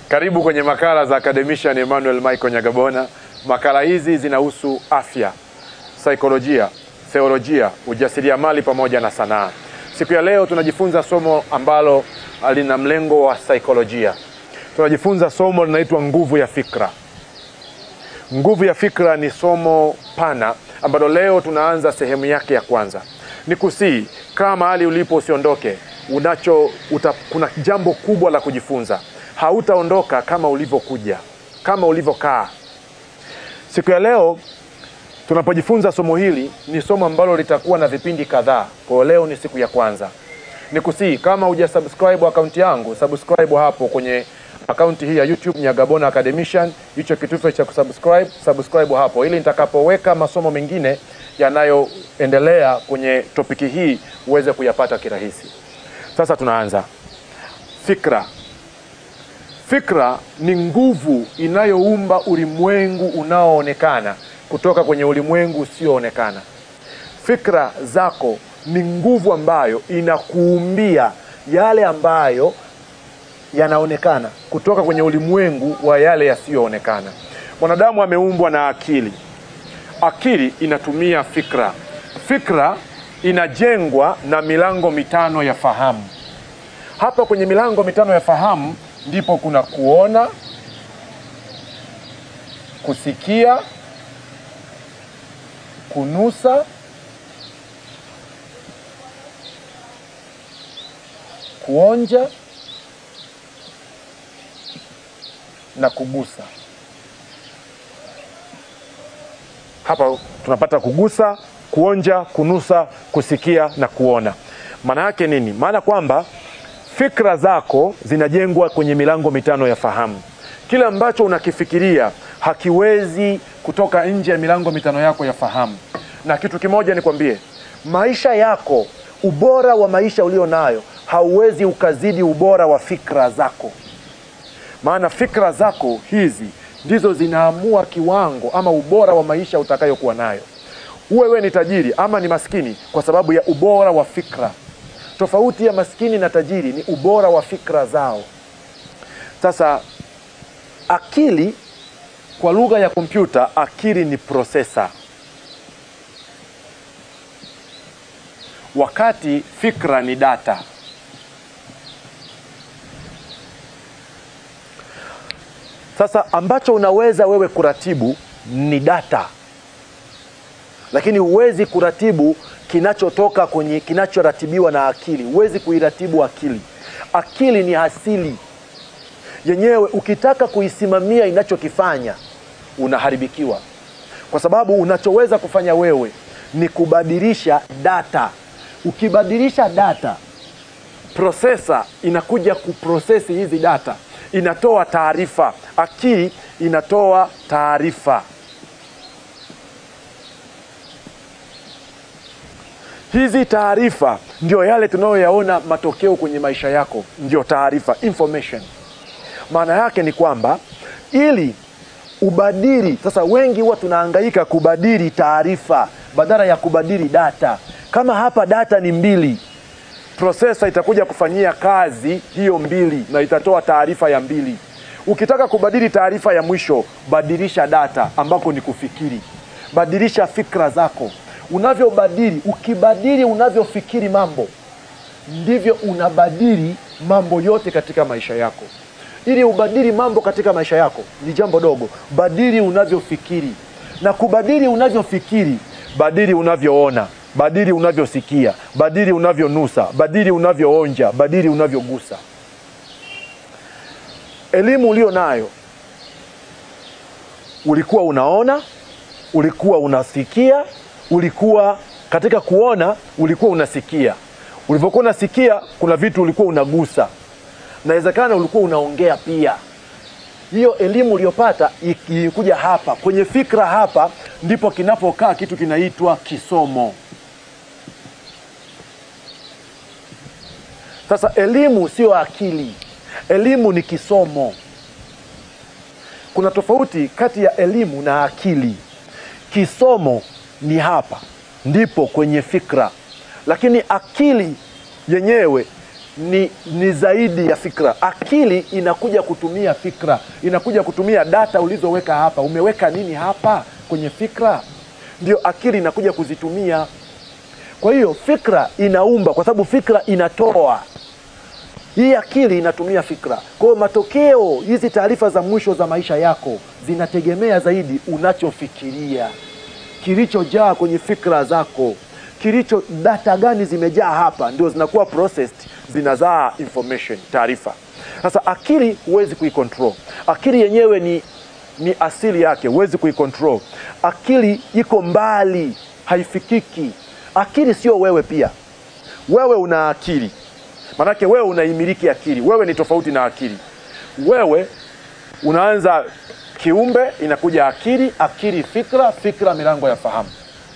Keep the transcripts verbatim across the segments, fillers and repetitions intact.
Karibu kwenye makala za Academician Emmanuel Michael Nyagabona. Makala hizi zinahusu afya, saikolojia, theolojia, ujasiriamali pamoja na sanaa. Siku ya leo tunajifunza somo ambalo lina mlengo wa saikolojia. Tunajifunza somo linaloitwa nguvu ya fikra. Nguvu ya fikra ni somo pana ambalo leo tunaanza sehemu yake ya kwanza. Nikusii, kama mahali ulipo usiondoke. Unacho uta, kuna jambo kubwa la kujifunza. Hautaondoka kama ulivyokuja, kama ulivyokaa. Siku ya leo tunapojifunza somo hili ni somo ambalo litakuwa na vipindi kadhaa. Kwa leo ni siku ya kwanza. Nikusii, kama hujasubscribe account yangu, subscribe hapo kwenye account hii ya YouTube Nyagabona Academician. Hicho kitufe cha kusubscribe, subscribe hapo ili nitakapoweka masomo mengine yanayoendelea kwenye topiki hii uweze kuyapata kirahisi. Sasa tunaanza. Fikra. Fikra ni nguvu inayoumba ulimwengu unaoonekana kutoka kwenye ulimwengu usioonekana. Fikra zako ni nguvu ambayo inakuumbia yale ambayo yanaonekana kutoka kwenye ulimwengu wa yale yasiyoonekana. Mwanadamu ameumbwa na akili. Akili inatumia fikra. Fikra inajengwa na milango mitano ya fahamu. Hapa kwenye milango mitano ya fahamu ndipo kuna kuona, kusikia, kunusa, kuonja na kugusa. Hapa tunapata kugusa, kuonja, kunusa, kusikia na kuona. Maana yake nini? Maana kwamba fikra zako zinajengwa kwenye milango mitano ya fahamu. Kila ambacho unakifikiria hakiwezi kutoka nje ya milango mitano yako ya fahamu. Na kitu kimoja nikwambie, maisha yako, ubora wa maisha ulio nayo hauwezi ukazidi ubora wa fikra zako. Maana fikra zako hizi ndizo zinaamua kiwango ama ubora wa maisha utakayokuwa nayo. Uwe wewe ni tajiri ama ni maskini kwa sababu ya ubora wa fikra. Tofauti ya maskini na tajiri ni ubora wa fikra zao. Sasa akili, kwa lugha ya kompyuta, akili ni processor. Wakati fikra ni data. Sasa ambacho unaweza wewe kuratibu ni data. Lakini huwezi kuratibu kinachotoka kwenye kinachoratibiwa na akili. Huwezi kuiratibu akili. Akili ni asili. Yenyewe ukitaka kuisimamia inachokifanya unaharibikiwa. Kwa sababu unachoweza kufanya wewe ni kubadilisha data. Ukibadilisha data, processor inakuja kuprocess hizi data. Inatoa taarifa. Akili inatoa taarifa. Hizi taarifa ndio yale tunayoyaona matokeo kwenye maisha yako. Ndio taarifa, information. Maana yake ni kwamba ili ubadili, sasa wengi huwa tunahangaika kubadili taarifa badala ya kubadili data. Kama hapa data ni mbili, processor itakuja kufanyia kazi hiyo mbili na itatoa taarifa ya mbili. Ukitaka kubadili taarifa ya mwisho, badilisha data ambako ni kufikiri. Badilisha fikra zako. Unavyobadili, ukibadili unavyofikiri mambo, ndivyo unabadili mambo yote katika maisha yako. Ili ubadili mambo katika maisha yako ni jambo dogo. Badili unavyofikiri. Na kubadili unavyofikiri, badili unavyoona, badili unavyosikia, badili unavyonusa, badili unavyoonja, badili unavyogusa. Elimu ulio nayo, ulikuwa unaona, ulikuwa unasikia, ulikuwa katika kuona, ulikuwa unasikia. Ulivyokuwa unasikia, kuna vitu ulikuwa unagusa. Inawezekana ulikuwa unaongea pia. Hiyo elimu uliyopata ikikuja hapa kwenye fikra, hapa ndipo kinapokaa kitu kinaitwa kisomo. Sasa elimu sio akili. Elimu ni kisomo. Kuna tofauti kati ya elimu na akili. Kisomo ni hapa, ndipo kwenye fikra. Lakini akili yenyewe ni, ni zaidi ya fikra. Akili inakuja kutumia fikra, inakuja kutumia data ulizoweka hapa. Umeweka nini hapa kwenye fikra? Ndio akili inakuja kuzitumia. Kwa hiyo fikra inaumba, kwa sababu fikra inatoa. Hii akili inatumia fikra. Kwa hiyo matokeo, hizi taarifa za mwisho za maisha yako zinategemea zaidi unachofikiria, kilichojaa kwenye fikra zako, kilicho data gani zimejaa hapa, ndio zinakuwa processed, zinazaa information, taarifa. Sasa akili huwezi kuicontrol. Akili yenyewe ni ni asili yake, huwezi kuicontrol. Akili iko mbali, haifikiki. Akili sio wewe pia. Wewe una akili. Manake wewe unaimiliki akili. Wewe ni tofauti na akili. Wewe unaanza kiumbe, inakuja akili, akili fikra, fikra milango ya fahamu.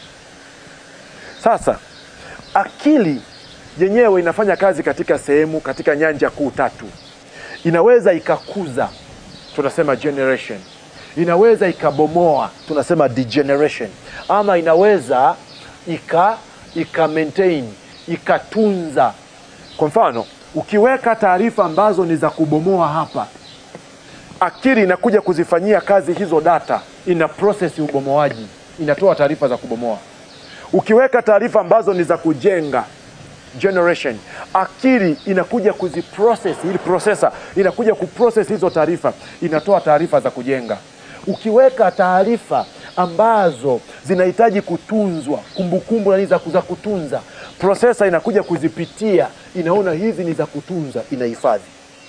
Sasa akili yenyewe inafanya kazi katika sehemu, katika nyanja kuu tatu. Inaweza ikakuza, tunasema generation. Inaweza ikabomoa, tunasema degeneration. Ama inaweza ika ika maintain, ikatunza. Kwa mfano, ukiweka taarifa ambazo ni za kubomoa hapa, akili inakuja kuzifanyia kazi hizo data, ina process ubomoaji, inatoa taarifa za kubomoa. Ukiweka taarifa ambazo ni za kujenga, generation, akili inakuja kuziprocess, ili processor inakuja kuprocess hizo taarifa, inatoa taarifa za kujenga. Ukiweka taarifa ambazo zinahitaji kutunzwa, kumbukumbu na za za kutunza, processor inakuja kuzipitia, inaona hizi ni za kutunza, inahifadhi.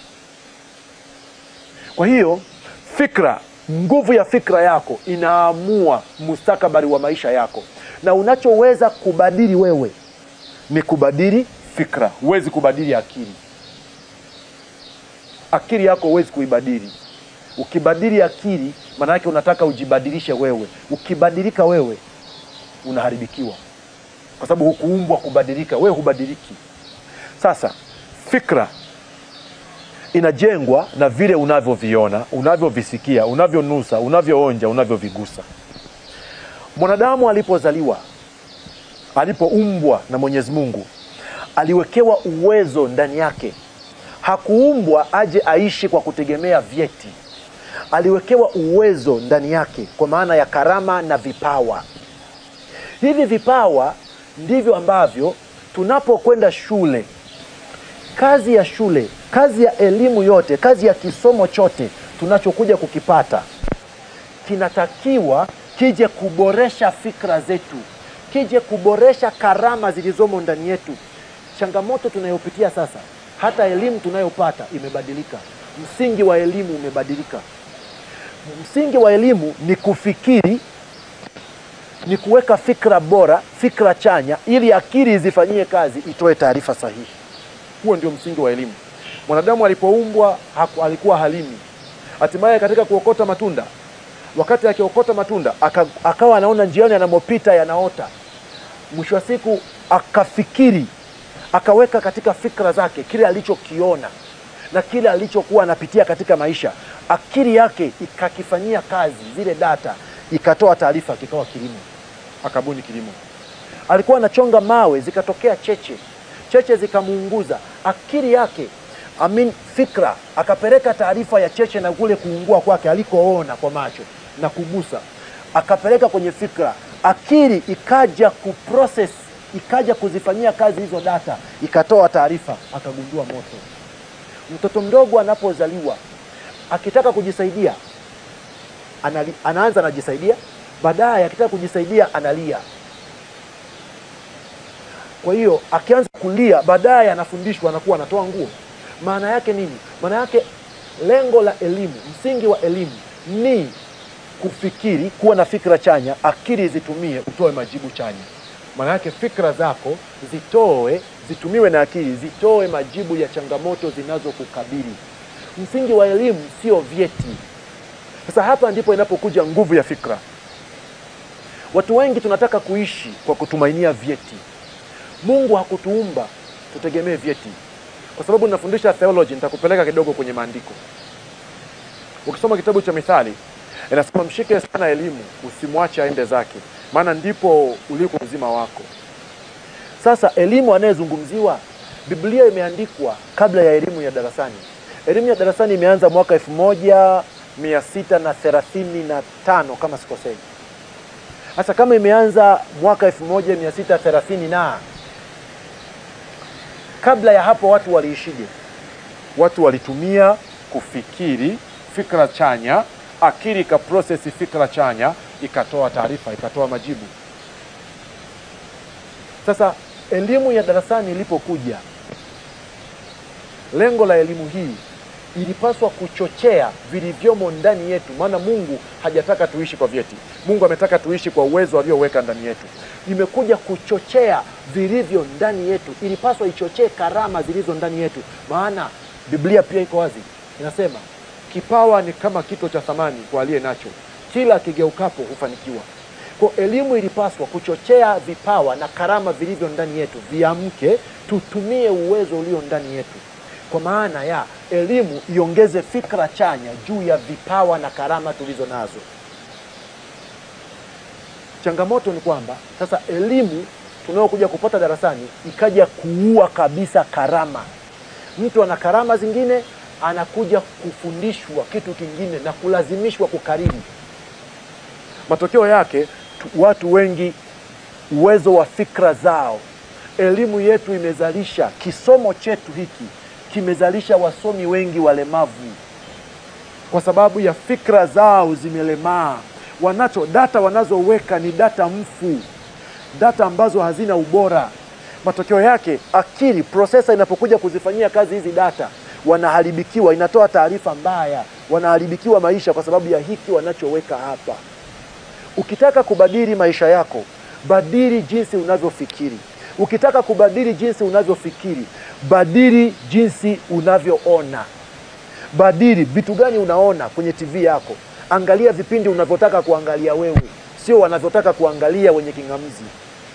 Kwa hiyo fikra, nguvu ya fikra yako inaamua mustakabali wa maisha yako. Na unachoweza kubadili wewe ni kubadili fikra. Huwezi kubadili akili. Akili yako huwezi kuibadili. Ukibadili akili, maana yake unataka ujibadilishe wewe. Ukibadilika wewe, unaharibikiwa. Kwa sababu hukuumbwa kubadilika, wewe hubadiliki. Sasa fikra inajengwa na vile unavyoviona, unavyovisikia, unavyonusa, unavyoonja, unavyovigusa. Mwanadamu alipozaliwa, alipoumbwa na Mwenyezi Mungu, aliwekewa uwezo ndani yake. Hakuumbwa aje aishi kwa kutegemea vyeti. Aliwekewa uwezo ndani yake kwa maana ya karama na vipawa. Hivi vipawa ndivyo ambavyo tunapokwenda shule, kazi ya shule, kazi ya elimu yote, kazi ya kisomo chote tunachokuja kukipata, kinatakiwa kije kuboresha fikra zetu, kije kuboresha karama zilizomo ndani yetu. Changamoto tunayopitia sasa, hata elimu tunayopata imebadilika. Msingi wa elimu umebadilika. Msingi wa elimu ni kufikiri, ni kuweka fikra bora, fikra chanya, ili akili izifanyie kazi, itoe taarifa sahihi. Huo ndio msingi wa elimu. Mwanadamu alipoumbwa alikuwa halimi. Hatimaye katika kuokota matunda, wakati akiokota matunda akawa anaona njiani anamopita yanaota. Mwisho wa siku akafikiri, akaweka katika fikra zake kile alichokiona na kile alichokuwa anapitia katika maisha. Akili yake ikakifanyia kazi zile data, ikatoa taarifa, kikawa kilimo. Akabuni kilimo. Alikuwa anachonga mawe, zikatokea cheche. Cheche zikamuunguza. Akili yake, amin fikra, akapeleka taarifa ya cheche na kule kuungua kwake alikoona kwa macho na kugusa, akapeleka kwenye fikra. Akili ikaja kuprocess, ikaja kuzifanyia kazi hizo data, ikatoa taarifa, akagundua moto. Mtoto mdogo anapozaliwa, akitaka kujisaidia, anali, anaanza anajisaidia, baadaye akitaka kujisaidia analia. Kwa hiyo akianza kulia, baadaye anafundishwa, anakuwa anatoa nguo. Maana yake nini? Maana yake lengo la elimu, msingi wa elimu ni kufikiri, kuwa na fikra chanya, akili zitumie, utoe majibu chanya. Maana yake fikra zako zitoe, zitumiwe na akili, zitoe majibu ya changamoto zinazokukabili. Msingi wa elimu sio vyeti. Sasa hapa ndipo inapokuja nguvu ya fikra. Watu wengi tunataka kuishi kwa kutumainia vyeti. Mungu hakutuumba tutegemee vyeti. Kwa sababu ninafundisha theology, nitakupeleka kidogo kwenye maandiko. Ukisoma kitabu cha Mithali, inasema mshike sana elimu, usimwache aende zake, maana ndipo uliko uzima wako. Sasa elimu anayezungumziwa Biblia imeandikwa kabla ya elimu ya darasani. Elimu ya darasani imeanza mwaka elfu moja mia sita na thelathini na tano kama sikosei. Sasa kama imeanza mwaka elfu moja mia sita thelathini na kabla ya hapo watu waliishije? Watu walitumia kufikiri fikra chanya, akili ikaprocess fikra chanya, ikatoa taarifa, ikatoa majibu. Sasa elimu ya darasani ilipokuja, lengo la elimu hii ilipaswa kuchochea vilivyomo ndani yetu, maana Mungu hajataka tuishi kwa vyeti. Mungu ametaka tuishi kwa uwezo alioweka ndani yetu. Imekuja kuchochea vilivyo ndani yetu. Ilipaswa ichochee karama zilizo ndani yetu, maana Biblia pia iko wazi, inasema kipawa ni kama kito cha thamani kwa aliye nacho, kila kigeukapo hufanikiwa. Kwa elimu ilipaswa kuchochea vipawa na karama vilivyo ndani yetu viamke, tutumie uwezo ulio ndani yetu. Kwa maana ya elimu iongeze fikra chanya juu ya vipawa na karama tulizo nazo. Changamoto ni kwamba sasa elimu tunayokuja kupata darasani ikaja kuua kabisa karama. Mtu ana karama zingine, anakuja kufundishwa kitu kingine na kulazimishwa kukariri. Matokeo yake watu wengi uwezo wa fikra zao, elimu yetu imezalisha, kisomo chetu hiki kimezalisha wasomi wengi walemavu kwa sababu ya fikra zao zimelemaa. Wanacho data wanazoweka ni data mfu, data ambazo hazina ubora. Matokeo yake akili processor inapokuja kuzifanyia kazi hizi data, wanaharibikiwa, inatoa taarifa mbaya, wanaharibikiwa maisha kwa sababu ya hiki wanachoweka hapa. Ukitaka kubadili maisha yako, badili jinsi unavyofikiri. Ukitaka kubadili jinsi unavyofikiri, badili jinsi unavyoona. Badili vitu gani unaona kwenye T V yako. Angalia vipindi unavyotaka kuangalia wewe, sio wanavyotaka kuangalia wenye kingamzi.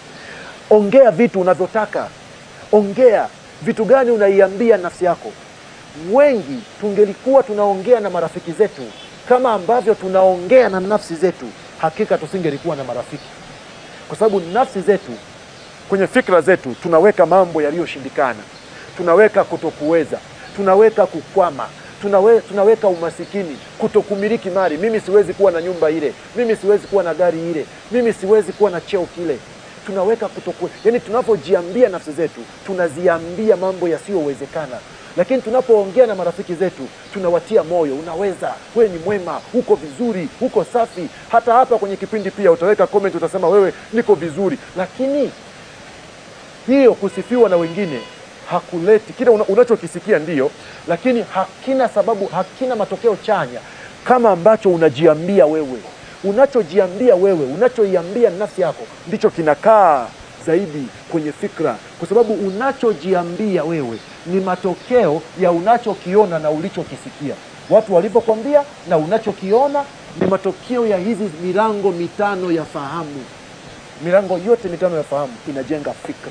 Ongea vitu unavyotaka. Ongea vitu gani unaiambia nafsi yako. Wengi tungelikuwa tunaongea na marafiki zetu kama ambavyo tunaongea na nafsi zetu, hakika tusingelikuwa na marafiki. Kwa sababu nafsi zetu, kwenye fikra zetu tunaweka mambo yaliyoshindikana, tunaweka kutokuweza, tunaweka kukwama, tunawe, tunaweka umasikini, kutokumiliki mali. Mimi siwezi kuwa na nyumba ile, mimi siwezi kuwa na gari ile, mimi siwezi kuwa na cheo kile. Tunaweka kutoku, yani tunapojiambia nafsi zetu, tunaziambia mambo yasiyowezekana. Lakini tunapoongea na marafiki zetu, tunawatia moyo, unaweza, wewe ni mwema, uko vizuri, uko safi. Hata hapa kwenye kipindi pia utaweka comment, utasema wewe niko vizuri. Lakini hiyo kusifiwa na wengine hakuleti kile una, unachokisikia ndiyo, lakini hakina sababu, hakina matokeo chanya kama ambacho unajiambia wewe. Unachojiambia wewe, unachoiambia nafsi yako, ndicho kinakaa zaidi kwenye fikra, kwa sababu unachojiambia wewe ni matokeo ya unachokiona na ulichokisikia. Watu walivyokuambia na unachokiona ni matokeo ya hizi milango mitano ya fahamu. Milango yote mitano ya fahamu inajenga fikra.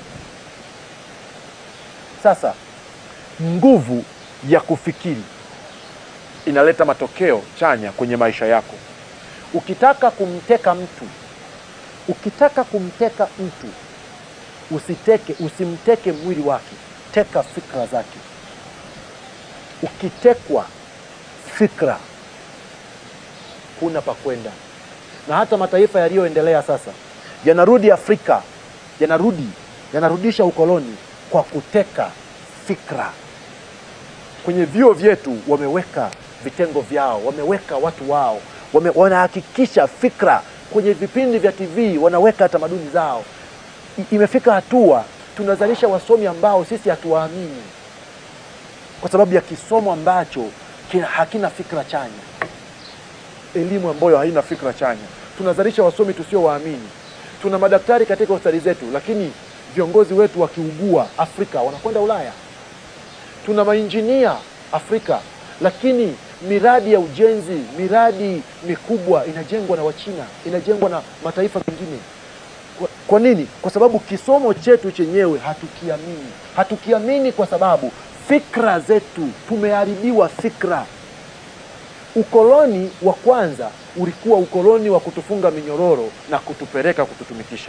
Sasa nguvu ya kufikiri inaleta matokeo chanya kwenye maisha yako. Ukitaka kumteka mtu, ukitaka kumteka mtu, usiteke, usimteke mwili wake, teka fikra zake. Ukitekwa fikra, huna pa kwenda. Na hata mataifa yaliyoendelea sasa yanarudi Afrika, yanarudi, yanarudisha ukoloni kwa kuteka fikra. Kwenye vyuo vyetu wameweka vitengo vyao, wameweka watu wao, wame, wanahakikisha fikra. Kwenye vipindi vya T V wanaweka tamaduni zao. I, imefika hatua tunazalisha wasomi ambao sisi hatuwaamini kwa sababu ya kisomo ambacho kina, hakina fikra chanya. Elimu ambayo haina fikra chanya. Tunazalisha wasomi tusiowaamini. Tuna madaktari katika hospitali zetu, lakini viongozi wetu wakiugua Afrika wanakwenda Ulaya. Tuna mainjinia Afrika, lakini miradi ya ujenzi, miradi mikubwa inajengwa na Wachina, inajengwa na mataifa mengine. Kwa, kwa nini? Kwa sababu kisomo chetu chenyewe hatukiamini. Hatukiamini kwa sababu fikra zetu, tumeharibiwa fikra. Ukoloni wa kwanza ulikuwa ukoloni wa kutufunga minyororo na kutupeleka kututumikisha.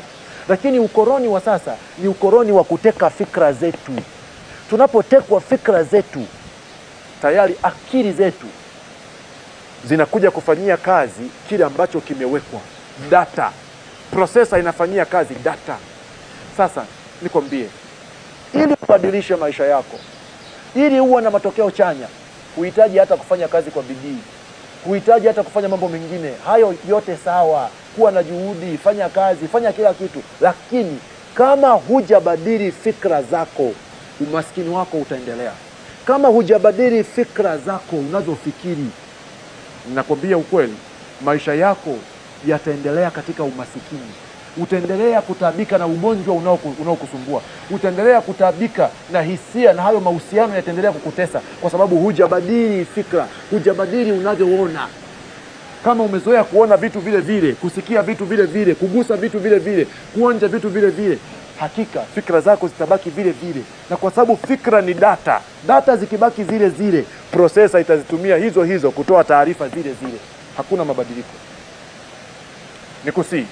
Lakini ukoloni wa sasa ni ukoloni wa kuteka fikra zetu. Tunapotekwa fikra zetu, tayari akili zetu zinakuja kufanyia kazi kile ambacho kimewekwa. Data. Processor inafanyia kazi data. Sasa nikwambie, ili kubadilisha maisha yako, ili uwe na matokeo chanya, huhitaji hata kufanya kazi kwa bidii. Huhitaji hata kufanya mambo mengine. Hayo yote sawa. Kuwa na juhudi, fanya kazi, fanya kila kitu. Lakini kama hujabadili fikra zako, umaskini wako utaendelea. Kama hujabadili fikra zako unazofikiri, ninakwambia ukweli, maisha yako yataendelea katika umasikini. Utaendelea kutabika na ugonjwa unaokusumbua. Utaendelea kutabika na hisia, na hayo mahusiano yataendelea kukutesa kwa sababu hujabadili fikra, hujabadili unavyoona. Kama umezoea kuona vitu vile vile, kusikia vitu vile vile, kugusa vitu vile vile, kuonja vitu vile vile, hakika fikra zako zitabaki vile vile. Na kwa sababu fikra ni data, data zikibaki zile zile, processor itazitumia hizo hizo kutoa taarifa zile zile. Hakuna mabadiliko. Nikusii,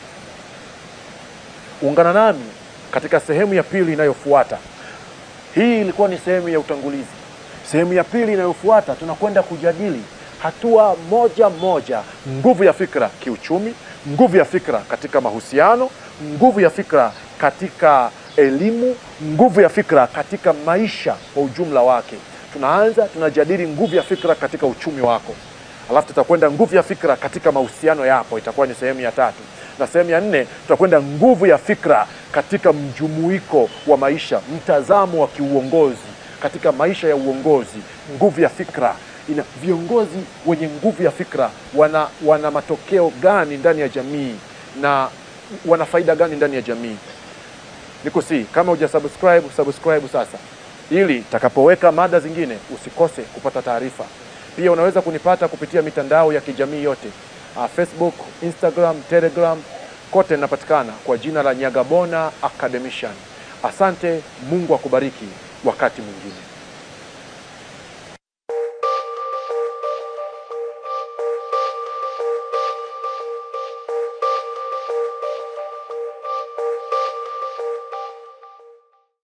ungana nami katika sehemu ya pili inayofuata. Hii ilikuwa ni sehemu ya utangulizi. Sehemu ya pili inayofuata tunakwenda kujadili hatua moja moja, nguvu ya fikra kiuchumi, nguvu ya fikra katika mahusiano, nguvu ya fikra katika elimu, nguvu ya fikra katika maisha kwa ujumla wake. Tunaanza tunajadili nguvu ya fikra katika uchumi wako. Alafu tutakwenda nguvu ya fikra katika mahusiano yapo, itakuwa ni sehemu ya tatu. Na sehemu ya nne tutakwenda nguvu ya fikra katika mjumuiko wa maisha, mtazamo wa kiuongozi katika maisha ya uongozi. Nguvu ya fikra ina viongozi wenye nguvu ya fikra wana wana matokeo gani ndani ya jamii na wana faida gani ndani ya jamii. Nikusii, kama hujasubscribe, subscribe sasa, ili takapoweka mada zingine usikose kupata taarifa. Pia unaweza kunipata kupitia mitandao ya kijamii yote, uh, Facebook, Instagram, Telegram, kote napatikana kwa jina la Nyagabona Academician. Asante, Mungu akubariki wakati mwingine.